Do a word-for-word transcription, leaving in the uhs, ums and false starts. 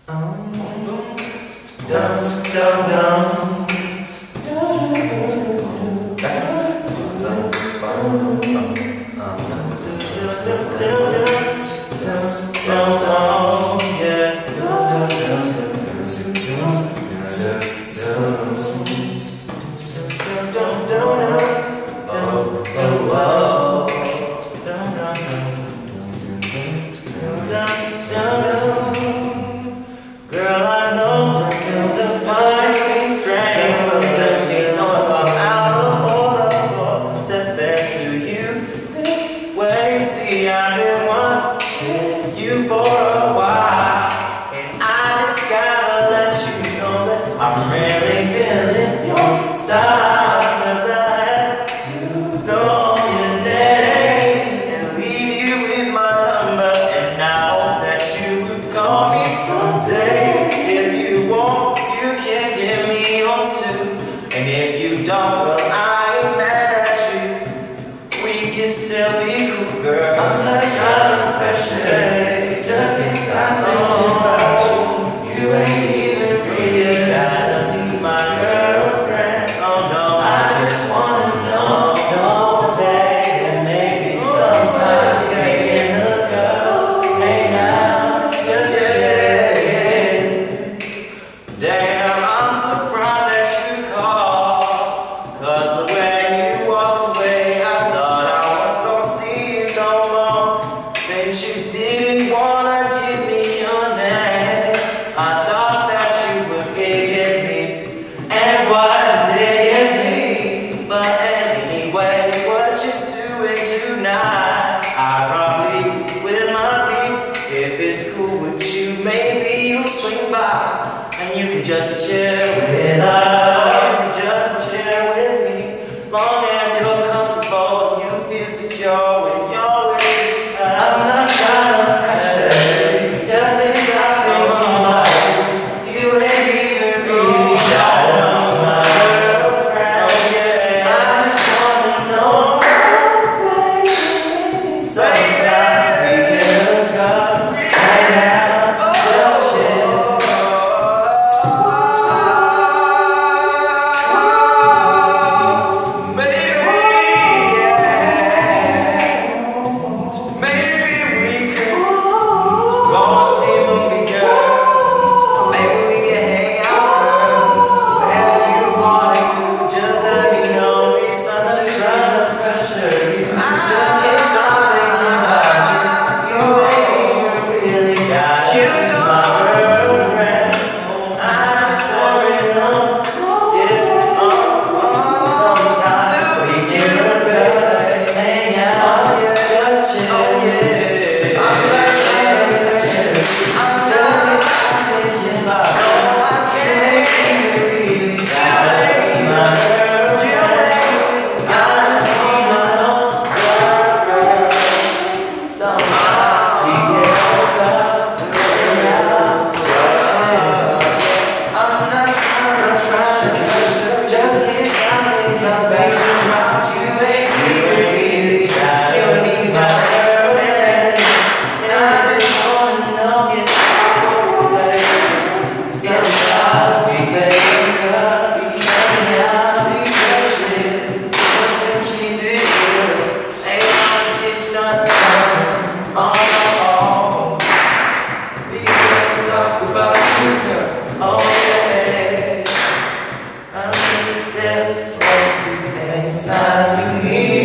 Um, dusk, dum dum. Girl, I know this might seem strange, but let me know if I'm out of order. Step back to you this way. See, I've been watching you for a while, and I just gotta let you know that I'm really feeling your style. Cause I had to know your name and leave you with my number, and I hope that you would call me someday. And if you don't, well, I ain't mad at you. We can still be cool, girl. I'm not trying to pressure you, just inside thinking about you. You ain't even really gotta be my girlfriend. Oh no, I just wanna know, know that maybe sometime we can hook up, hang out, just share. Damn, I'm surprised that you called. Cause the way you walked away, I thought I wasn't gonna see you no more. Since you didn't wanna give me your name, I thought that you would forgive me and was digging me. But anyway, what you doing tonight? I probably be with my peeps. If it's cool with you, maybe you'll swing by and you can just chill with us. Just chill with me, long as you're comfortable and you feel secure when you're with me. I'm not trying to pressure you, just inside thinking about you. You ain't even really gotta be my girlfriend. Oh yeah, I just wanna know that maybe sometime we can hook up, hang out, just chill. Time to me.